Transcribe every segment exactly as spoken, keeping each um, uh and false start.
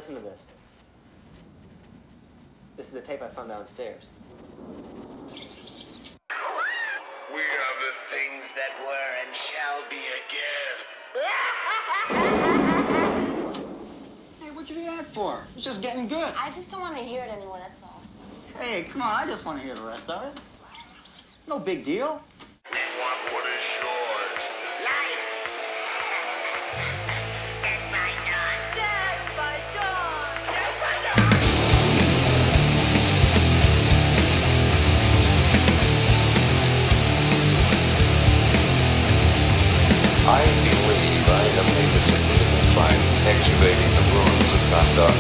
Listen to this. This is the tape I found downstairs. We are the things that were and shall be again. Hey, what'd you do that for? It's just getting good. I just don't want to hear it anymore, that's all. Hey, come on, I just want to hear the rest of it. No big deal. We want what is yours. Life! Get my gun! Get my gun! Get my gun! I believe I have made a significant find excavating the ruins of Cadalac.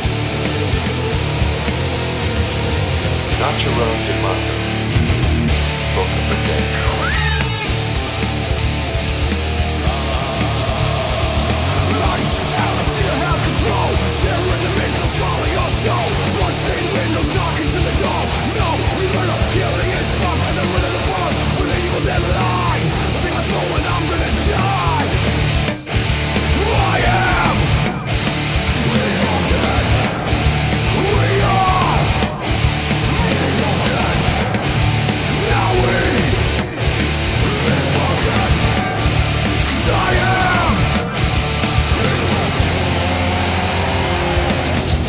Not your own demanda. Book of the dead. Lights out of fear has control. Terror in the midst of swallowing your soul. Bloodstained windows darkened to the doors. No, we murder, killing is fun. As I run in the forest, where the evil dead lie. Take my soul and I'm gonna die. I am evil dead. We are evil dead. Now we live again. 'Cause I am evil dead.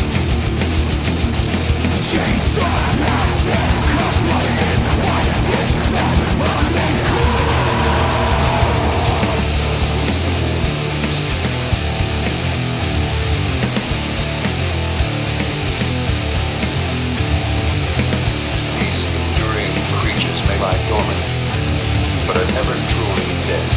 Chainsaw massive, cut my hands, white this man, my name calls. These enduring creatures may lie dormant, but are never truly dead.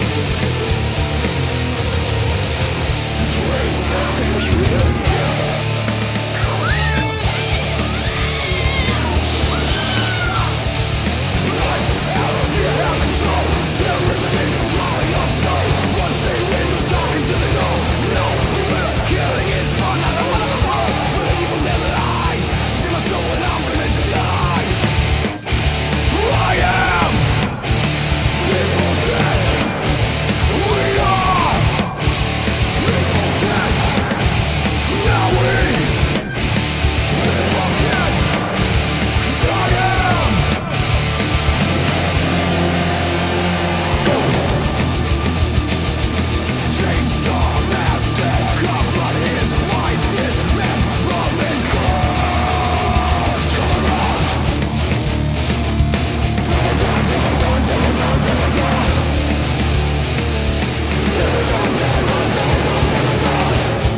Lights out of your house control. Terror in the midst of swallowing your soul. Bloodstained windows darkened to the doors. No, we murder, killing is fun. As I run in the forest, where the evil dead lie. Take my soul and I'm gonna die. I am evil dead. We are evil dead. Now we live again. 'Cause I am chainsaw massive, cut my hands, white this man, Roman calls. Come on. Double down, double down, double down, double down. Double down, double down, double down, double down.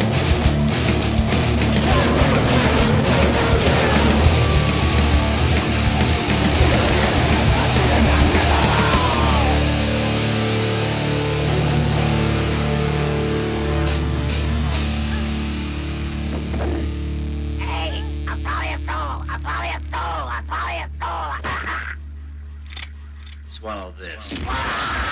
Hey, I'll swallow your soul! I'll swallow your soul! I'll swallow your soul! Swallow this.